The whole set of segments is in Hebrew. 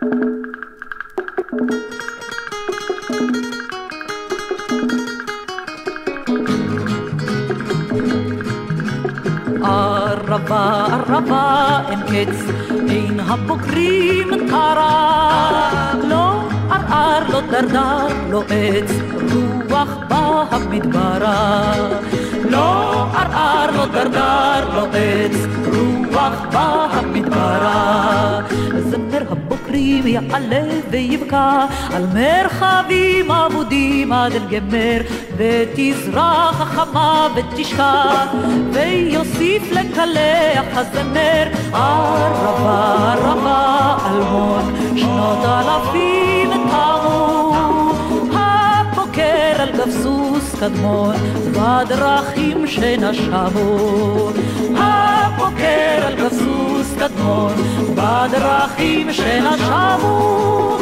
ערבה, ערבה, אין קץ, אין הבוקרים קרה. לא ערער, לא דרדר, לא עץ, רוח בה המדברה. לא ערער, לא דרדר, לא עץ, רוח בה המדברה. זמר הבוקרים יעלה ויבקע על מרחבים אבודים עד אל גמר, ותזרח החמה ותשקע, ויוסיף לקלח הזמר. ערבה, ערבה, אלמון, שנות אלפים תמו, הבוקר על גב סוס קדמון, בדרכים שנשמו. הבוקר על גב סוס קדמון, בדרכים שנשמו.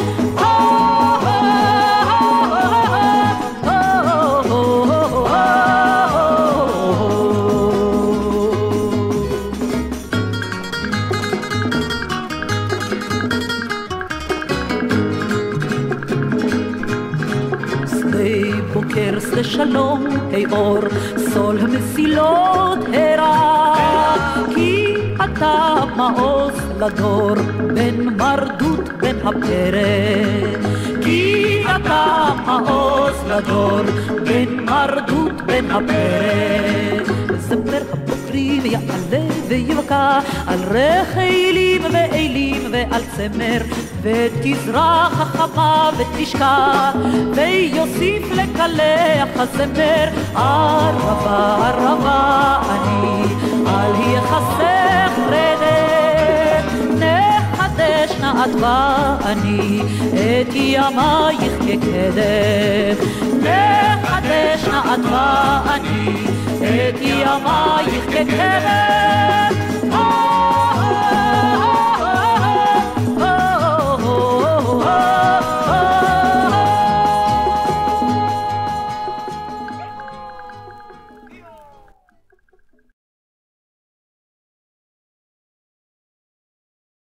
שדה שלום, היי אור, סול המסילות הרע, כי אתה מעוז לדור, בין מרדות בין הפרא. כי אתה מעוז לדור, בין מרדות בין הפרא. זמר הבוקרים יעלה ויבקע על רחלים ואלים ועל צמר, ותזרח החמה ותשקע, ויוסיף לקלח הזמר. ערבה, ערבה, אני על יחסך רדת, נחדש נעתבה אני את ימייך כקדם. נחדש נעתבה אני את ימייך כקדם.